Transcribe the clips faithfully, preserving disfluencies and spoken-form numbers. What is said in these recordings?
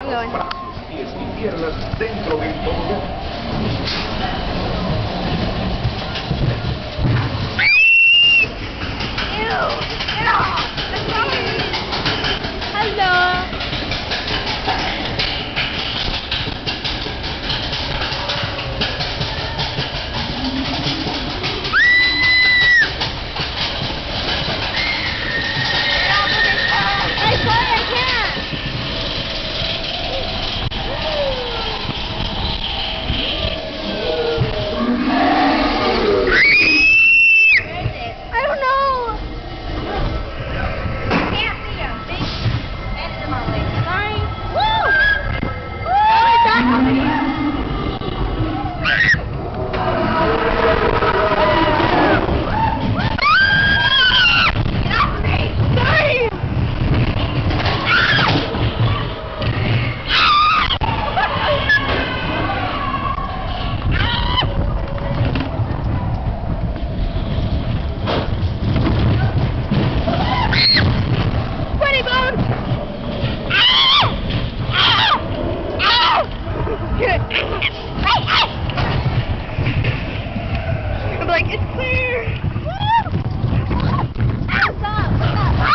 going. Pies y piernas dentro del tobogán. I'm like, it's clear. Woo! What's up? What's up?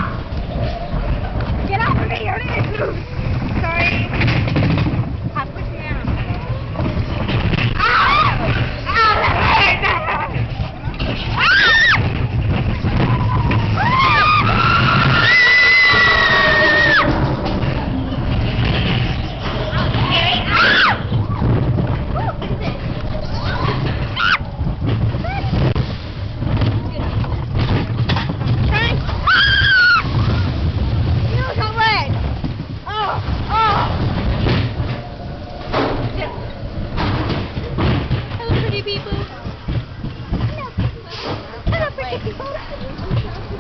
Get off of me, Ernie! Sorry. I'm pushing down. Ow! Ow, that hurt! That hurt! Hello, pretty people. Hello, pretty people.